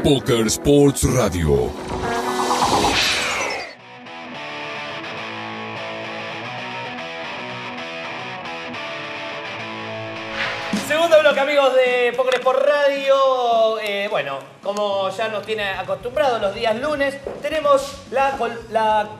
Poker Sports Radio. Segundo bloque, amigos de Poker Sport Radio. Bueno, como ya nos tiene acostumbrados los días lunes, tenemos la...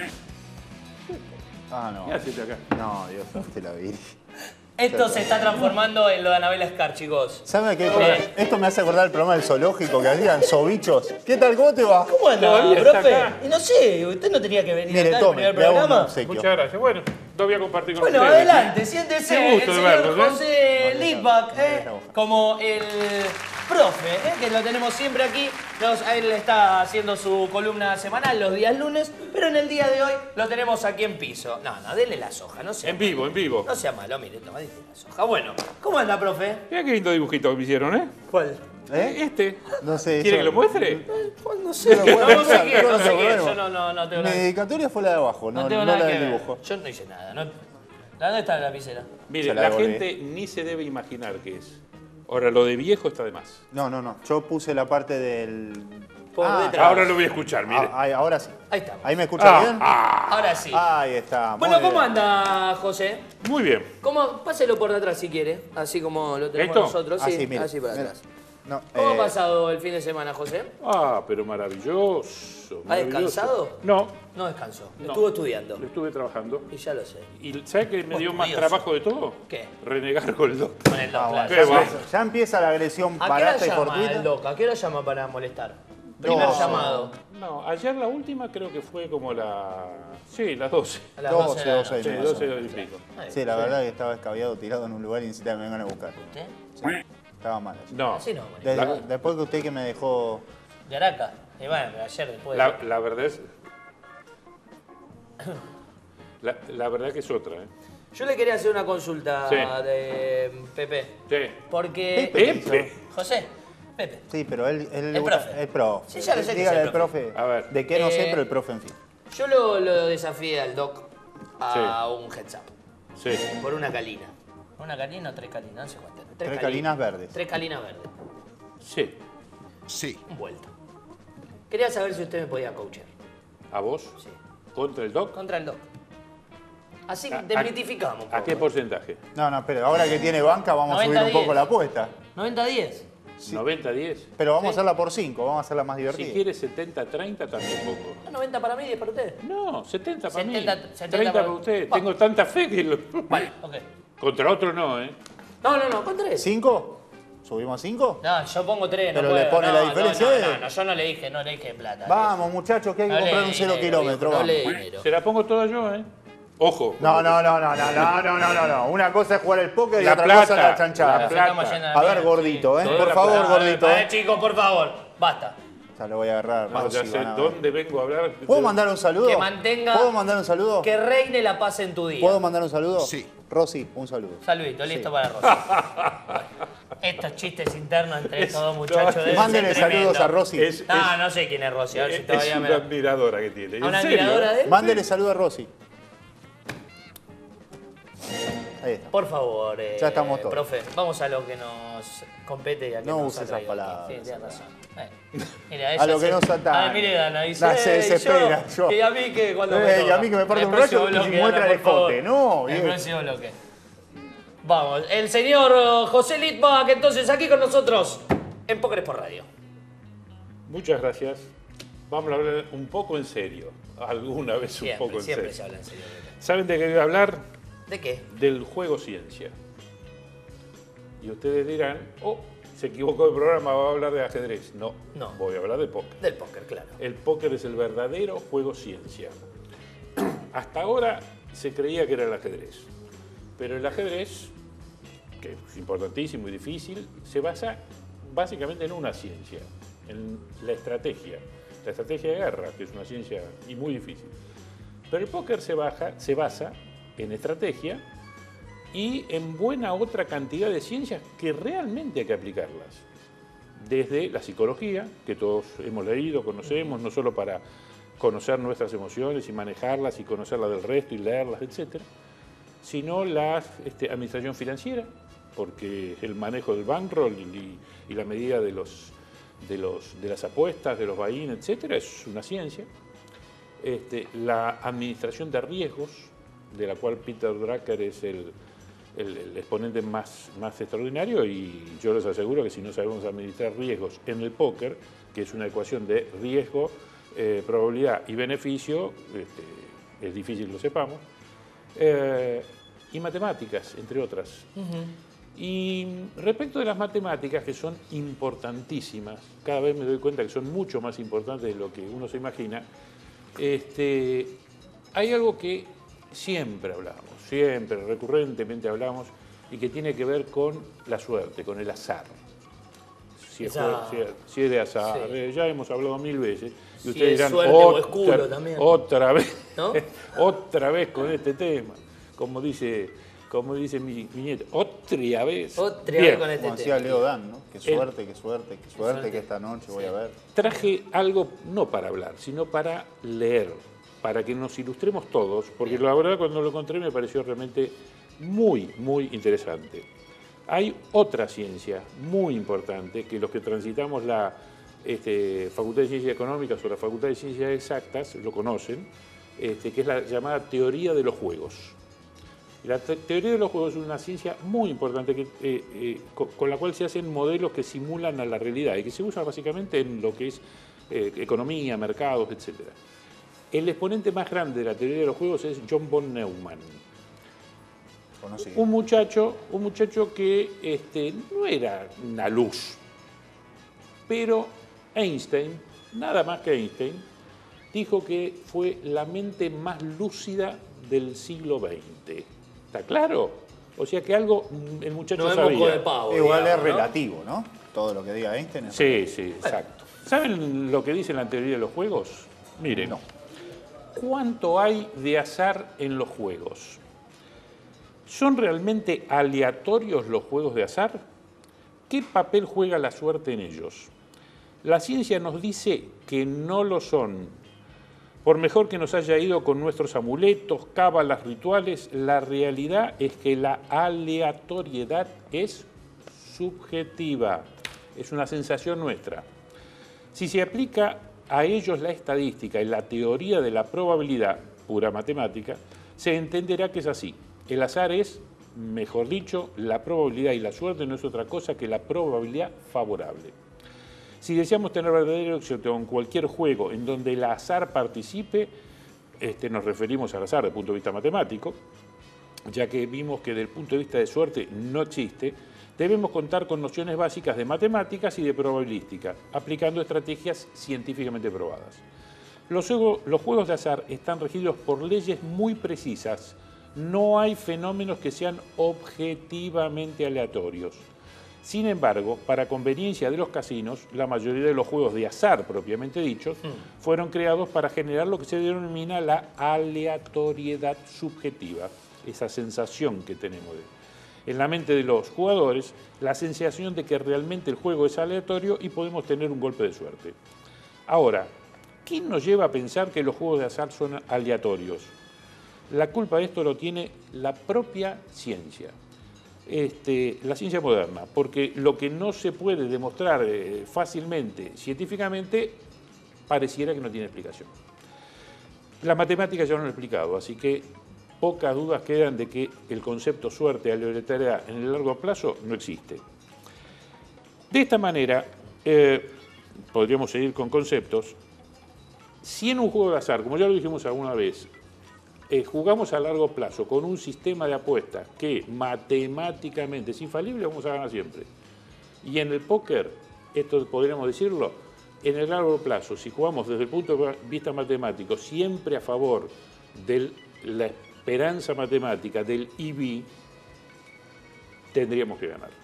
Ah, no. ¿Qué haces acá? No, Dios, no te la vi. Esto se está transformando en lo de Anabela Scar, chicos. ¿Sabe qué? Esto me hace acordar el programa del zoológico que hacían Zobichos. ¿Qué tal? ¿Cómo te va? ¿Cómo anda, Todavía está profe? acá. Y no sé, usted no tenía que venir Mire, acá al tome, primer le hago un programa. obsequio. Muchas gracias. Bueno, lo voy a compartir con Bueno, ustedes. adelante, siéntese. Qué gusto El de señor verlos, José No, Litvak, no. como el profe, que lo tenemos siempre aquí. Él está haciendo su columna semanal los días lunes, pero en el día de hoy lo tenemos aquí en piso. No, dele la soja, no sea En vivo, en vivo. No sea malo, mire, toma, dele la soja. Bueno, ¿cómo anda, profe? Mira qué lindo dibujito que me hicieron, ¿eh? ¿Cuál? Este. No sé. ¿Quiere yo- que lo muestre? No sé, no sé quién, no sé quién. Bueno, Yo no tengo Mi nada. dedicatoria fue la de abajo, No no, tengo no nada la que del ver. dibujo. Yo no hice nada. ¿Dónde está la lapicera? Mire, Se la la devolví. gente ni se debe imaginar qué es. Ahora, lo de viejo está de más. No. Yo puse la parte del... Por detrás. Ahora lo voy a escuchar, mire. Ahora sí. Ahí estamos. ¿Ahí me escucha bien? Ahora sí. Ahí está. muy Bueno, ¿cómo bien. anda, José? Muy bien. Páselo por detrás si quiere, así como lo tenemos ¿Esto? nosotros. Sí, Así, mire, así para mira. atrás. No, ¿Cómo ha pasado el fin de semana, José? Pero maravilloso. ¿Ha maravilloso. descansado? No, No descansó. No. Estuvo estudiando. lo estuve trabajando. Y ya lo sé. ¿Y sabe qué me dio más Estudioso. trabajo de todo? ¿Qué? Renegar con el doctor. Con el doc, Ah, claro. bueno, Qué va. ya empieza la agresión ¿A qué hora barata y llama fortuita. el doc? ¿A qué hora llama para molestar? Primer llamado. No, ayer la última creo que fue como las 12. A las 12, 12 de la 12 y noche. Sí, media. 12 y pico. Ahí, Sí, la verdad que estaba escabiado, tirado en un lugar y necesitaba que me vengan a buscar. ¿Usted? Estaba mal. No, Así no, molesta. Después que usted que me dejó... De Araca. Y bueno, pero ayer después. la verdad es... La verdad que es otra, ¿eh? Yo le quería hacer una consulta Sí. de Pepe. Sí. Porque. Pepe. José, Pepe. Sí, pero él El le gusta- profe. El profe. Sí, ya lo sé que Dígale es el al profe. A ver. De qué no sé, pero el profe en fin. Yo lo desafié al doc a un heads up. Sí. Por una calina. ¿Una calina o tres calinas? No sé cuántas. Tres calinas verdes. Tres calinas verdes. Sí. Sí. Un vuelto. Quería saber si usted me podía coachear. ¿A vos? Sí. ¿Contra el doc? Contra el doc. Así ¿A- desmitificamos. un ¿A qué poco. porcentaje? No, pero ahora que tiene banca vamos a subir un 90-10. poco la apuesta. 90-10. Sí. 90-10. Pero vamos Sí. a hacerla por 5, vamos a hacerla más Si divertida. quiere 70-30 también poco. 90 para mí, 10 para usted. No, 70 para mí. 70 30 para para- usted. Va. Tengo tanta fe que lo... Vale, ok. Contra otro no, ¿eh? No, con 3. ¿5? ¿Subimos a 5? No, yo pongo 3. Pero le pone la diferencia de- No, yo no le dije plata. Vamos, muchachos, que hay que No le comprar dé un 0 dinero, kilómetro. viejo, no vamos. le dé dinero. Se la pongo toda yo, ¿eh? Ojo. No. Una cosa es jugar el póker y La otra plata, cosa es la chanchada. la Nos estamos plata. yendo A ver, mierda, gordito, ¿eh? Toda Por la favor, plata. gordito. A ver, chicos, por favor, basta. Ya lo voy a agarrar. No, ya Rosy, sé van a ver. dónde vengo a hablar. ¿Puedo mandar un saludo? Que mantenga- ¿Puedo mandar un saludo? Que reine la paz en tu día. ¿Puedo mandar un saludo? Sí. Rosy, un saludo. Saludito, listo Sí. para Rosy. Estos chistes internos entre estos dos muchachos. deben ser Mándele saludos tremendos. a Rosy. No sé quién es Rosy, a ver si Es todavía me una da. admiradora que tiene. ¿A ¿En una serio? admiradora de él? Mándele saludo a Rosy. Ahí está. Por favor, Ya estamos todos. profe, vamos a lo que nos compete y a que No nos use ha esas traído aquí. palabras. Sí, tienes razón. Mira, A ella lo que se- nos atañe. A mire, Dana, dice, Nah, se desespera, yo. Y a mí que cuando Y a mí que me parte El un rayo próximo y bloque, muestra Dana, el por favor. escote. No, El bien. próximo bloque. Vamos, el señor José Litvak, entonces aquí con nosotros en Poker por Radio. Muchas gracias. Vamos a hablar un poco en serio. Alguna vez un poco Siempre en se serio. habla en serio. ¿Saben de qué voy a hablar? ¿De qué? Del juego ciencia. Y ustedes dirán, se equivocó el programa, va a hablar de ajedrez. No, No. voy a hablar de póker. Del póker, claro. El póker es el verdadero juego ciencia. Hasta ahora se creía que era el ajedrez. Pero el ajedrez, que es importantísimo y difícil, se basa básicamente en una ciencia, en la estrategia. La estrategia de guerra, que es una ciencia y muy difícil. Pero el póker se basa en estrategia y en buena otra cantidad de ciencias que realmente hay que aplicarlas. Desde la psicología, que todos hemos leído, conocemos, no solo para conocer nuestras emociones y manejarlas y conocerlas del resto y leerlas, etc., sino la administración financiera, porque el manejo del bankroll y la medida de de las apuestas, de los buy-in, etcétera, es una ciencia. La administración de riesgos, de la cual Peter Drucker es el exponente más extraordinario, y yo les aseguro que si no sabemos administrar riesgos en el póker, que es una ecuación de riesgo, probabilidad y beneficio, es difícil que lo sepamos, y matemáticas, entre otras. Y respecto de las matemáticas, que son importantísimas, cada vez me doy cuenta que son mucho más importantes de lo que uno se imagina, hay algo que siempre hablamos, siempre, recurrentemente hablamos, y que tiene que ver con la suerte, con el azar. Si es de azar, Sí. Ya hemos hablado 1000 veces, y Si ustedes es dirán, suerte o es culo también. otra vez, ¿No? otra vez con este tema, como dice mi nieto, otra vez. Otra Bien. vez con este Como decía tema. Leo Dan, ¿no? Qué suerte, qué suerte, qué suerte que esta noche voy a ver. Traje algo no para hablar, sino para leer, para que nos ilustremos todos, porque la verdad cuando lo encontré me pareció realmente muy, muy interesante. Hay otra ciencia muy importante que los que transitamos la Facultad de Ciencias Económicas o la Facultad de Ciencias Exactas lo conocen, que es la llamada teoría de los juegos. La teoría de los juegos es una ciencia muy importante con la cual se hacen modelos que simulan a la realidad y que se usa básicamente en lo que es economía, mercados, etc. El exponente más grande de la teoría de los juegos es John von Neumann. Conocido. Un muchacho que no era una luz, pero Einstein, nada más que Einstein, dijo que fue la mente más lúcida del siglo XX. ¿Está claro? O sea que algo el muchacho No es sabía. moco de pavo. Igual digamos, es ¿no? relativo, ¿no? Todo lo que diga Einstein es Sí, exacto. ¿Saben lo que dice la teoría de los juegos? Miren, No. ¿cuánto hay de azar en los juegos? ¿Son realmente aleatorios los juegos de azar? ¿Qué papel juega la suerte en ellos? La ciencia nos dice que no lo son. Por mejor que nos haya ido con nuestros amuletos, cábalas, rituales, la realidad es que la aleatoriedad es subjetiva, es una sensación nuestra. Si se aplica a ellos la estadística y la teoría de la probabilidad, pura matemática, se entenderá que es así. El azar es, mejor dicho, la probabilidad, y la suerte no es otra cosa que la probabilidad favorable. Si deseamos tener verdadero éxito en cualquier juego en donde el azar participe, nos referimos al azar desde el punto de vista matemático, ya que vimos que desde el punto de vista de suerte no existe, debemos contar con nociones básicas de matemáticas y de probabilística, aplicando estrategias científicamente probadas. Los juegos de azar están regidos por leyes muy precisas. No hay fenómenos que sean objetivamente aleatorios. Sin embargo, para conveniencia de los casinos, la mayoría de los juegos de azar propiamente dichos fueron creados para generar lo que se denomina la aleatoriedad subjetiva, esa sensación que tenemos en la mente de los jugadores, la sensación de que realmente el juego es aleatorio y podemos tener un golpe de suerte. Ahora, ¿qué nos lleva a pensar que los juegos de azar son aleatorios? La culpa de esto lo tiene la propia ciencia. La ciencia moderna, porque lo que no se puede demostrar fácilmente, científicamente, pareciera que no tiene explicación. La matemática ya lo han explicado, así que pocas dudas quedan de que el concepto suerte, aleatoriedad en el largo plazo no existe. De esta manera, podríamos seguir con conceptos. Si en un juego de azar, como ya lo dijimos alguna vez, jugamos a largo plazo con un sistema de apuestas que matemáticamente es infalible, vamos a ganar siempre. Y en el póker, esto podríamos decirlo, en el largo plazo, si jugamos desde el punto de vista matemático, siempre a favor de la esperanza matemática del EV, tendríamos que ganar.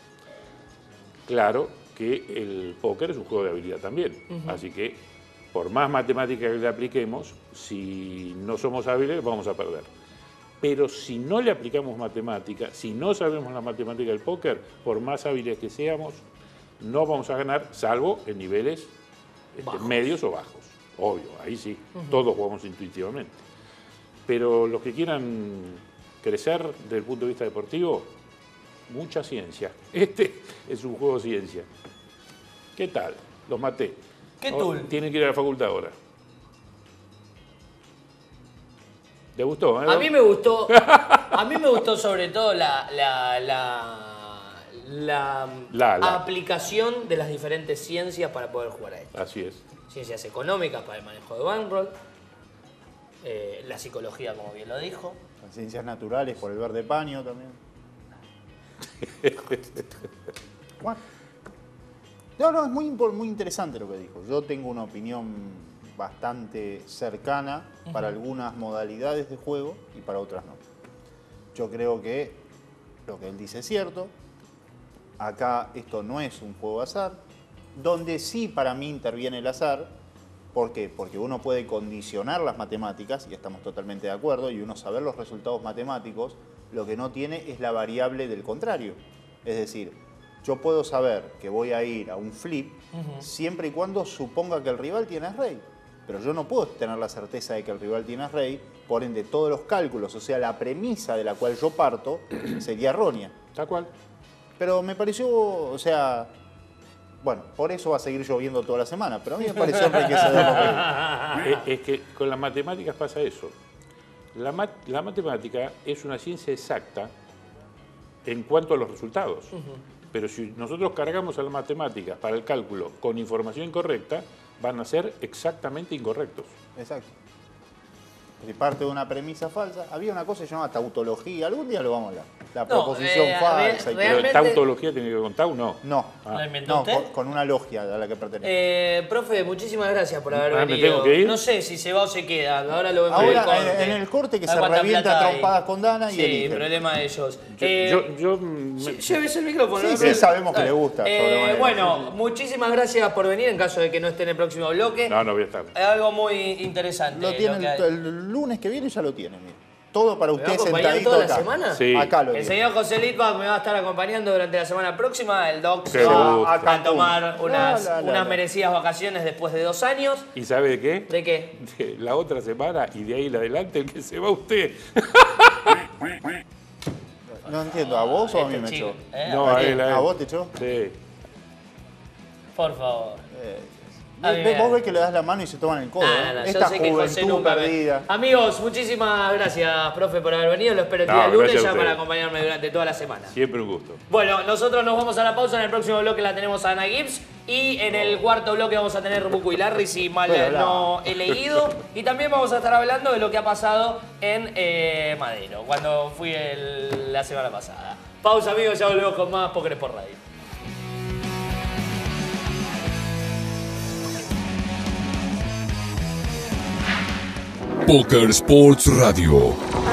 Claro que el póker es un juego de habilidad también, así que por más matemática que le apliquemos, si no somos hábiles, vamos a perder. Pero si no le aplicamos matemática, si no sabemos la matemática del póker, por más hábiles que seamos, no vamos a ganar, salvo en niveles medios o bajos. Obvio, ahí sí, todos jugamos intuitivamente. Pero los que quieran crecer desde el punto de vista deportivo, mucha ciencia. Este es un juego de ciencia. ¿Qué tal? Los maté. ¿Qué Ahora tool? Tienen que ir a la facultad ahora. ¿Te gustó? A mí me gustó. A mí me gustó sobre todo la aplicación de las diferentes ciencias para poder jugar a esto. Así es. Ciencias económicas para el manejo de bankroll, la psicología, como bien lo dijo. Las ciencias naturales por el verde paño también. Bueno. No, es muy interesante lo que dijo. Yo tengo una opinión bastante cercana para algunas modalidades de juego y para otras no. Yo creo que lo que él dice es cierto. Acá esto no es un juego de azar. Donde sí para mí interviene el azar. ¿Por qué? Porque uno puede condicionar las matemáticas, y estamos totalmente de acuerdo, y uno saber los resultados matemáticos, lo que no tiene es la variable del contrario. Es decir, yo puedo saber que voy a ir a un flip siempre y cuando suponga que el rival tiene as-rey. Pero yo no puedo tener la certeza de que el rival tiene as-rey, por ende todos los cálculos, o sea, la premisa de la cual yo parto, sería errónea. Tal cual. Pero me pareció, o sea, bueno, por eso va a seguir lloviendo toda la semana, pero a mí me pareció enriquecedor. Es que con las matemáticas pasa eso. La matemática es una ciencia exacta en cuanto a los resultados. Pero si nosotros cargamos a la matemática para el cálculo con información incorrecta, van a ser exactamente incorrectos. Exacto. Si parte de una premisa falsa, había una cosa que se llama tautología, algún día lo vamos a hablar. La proposición falsa. Y realmente- ¿Pero tautología tiene que ver con tau? No. no, ¿Lo inventó usted? con una logia a la que pertenece. Profe, muchísimas gracias por haber ¿me venido. tengo que ir? No sé si se va o se queda. Ahora lo vemos Ahora, en el corte que A ver se cuánta revienta plata a hay. trompadas con Dana y Sí, elige. problema de ellos. Llévese el micrófono. Sí, ¿no? sí, sabemos que le gusta, sobremanera. Bueno, muchísimas gracias por venir en caso de que no esté en el próximo bloque. No, no voy a estar. Es algo muy interesante. Lo tiene que hay. el lunes que viene, ya lo tiene, mire. Todo para ¿Me va a usted acompañar sentadito toda la acá. semana? Sí. Acá lo El tiene. señor José Litbach me va a estar acompañando durante la semana próxima. El Doc se Qué va gusto. a Cancún. tomar unas La. merecidas vacaciones después de 2 años. ¿Y sabe de qué? ¿De qué? De la otra semana y de ahí en adelante el que se va usted. No entiendo, ¿a vos o a mí me chico, echó? No, a él, a él. ¿A vos te echó? Sí. Por favor. Vos ves que le das la mano y se toman el codo. No, Esta yo sé que José juventud nunca perdida. Amigos, muchísimas gracias, profe, por haber venido. Lo espero el No, día lunes gracias a ya ustedes. para acompañarme durante toda la semana. Siempre un gusto. Bueno, nosotros nos vamos a la pausa. En el próximo bloque la tenemos a Ana Gibbs. Y en el cuarto bloque vamos a tener Buco y Larry, si mal Pero no he leído. Y también vamos a estar hablando de lo que ha pasado en Madero, cuando fui la semana pasada. Pausa, amigos, ya volvemos con más Póker por Radio. Poker Sports Radio.